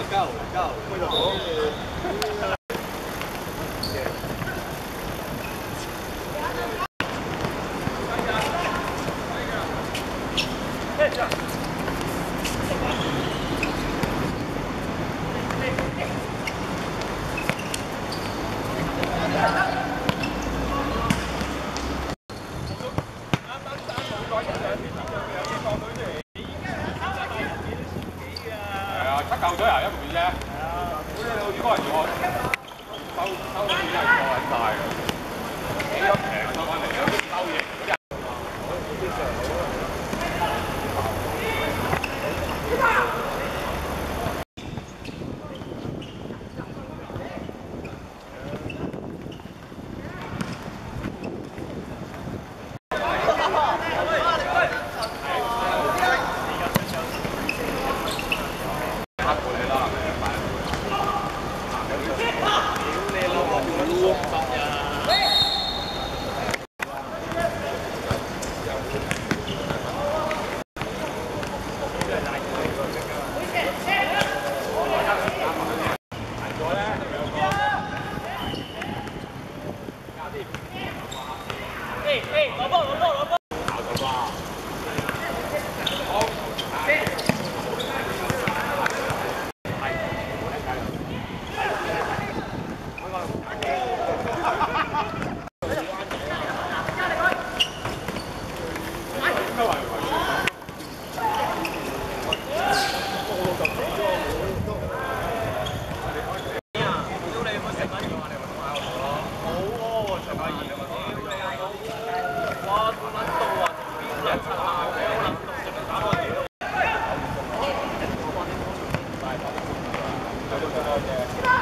夠，開到好。 七嚿水啊，一個月啫。好似好似嗰陣時我收錢真係過撚晒㗎，幾多平收翻嚟啊？收嘢嗰啲。 Hãy subscribe cho kênh Ghiền Mì Gõ để không bỏ lỡ những video hấp dẫn